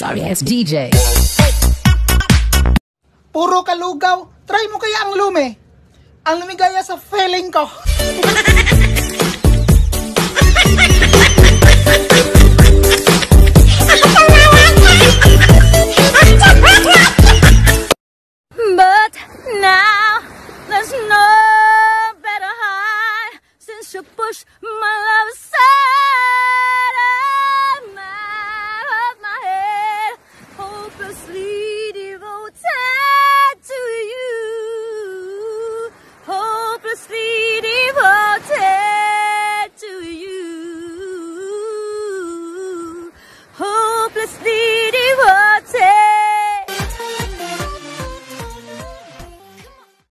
sorry ass DJ. Puro kalugaw. Try mo kaya ang lume. Ang lumigaya sa feeling ko. But now there's no better high since you pushed my love aside. I'm out of my head, hopelessly devoted to you, hopelessly